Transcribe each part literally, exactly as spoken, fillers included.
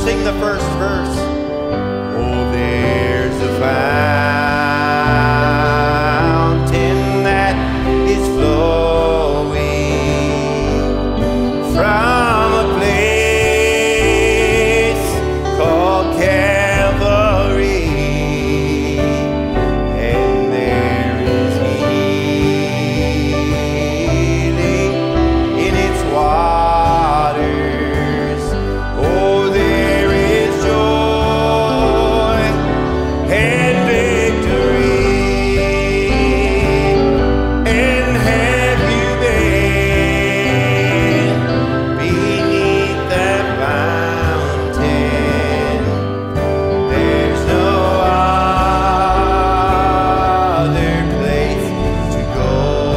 sing the first verse. Oh, there's a fountain that is flowing from a place called Calvary, and there is healing in its waters. Oh, there is joy and victory. And have you been beneath that fountain? There's no other place to go.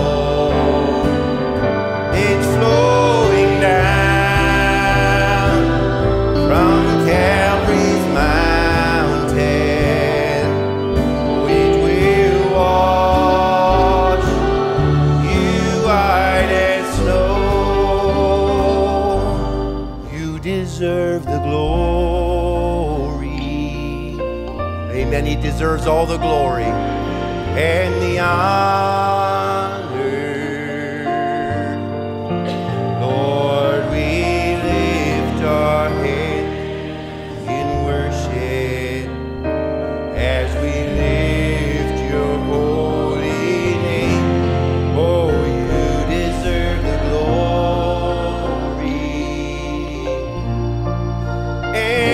It's flowing down from Calvary's mountain. It will wash you white as snow. You deserve the glory. Amen. He deserves all the glory and the honor. Lord, we lift our hands in worship as we lift your holy name. Oh, you deserve the glory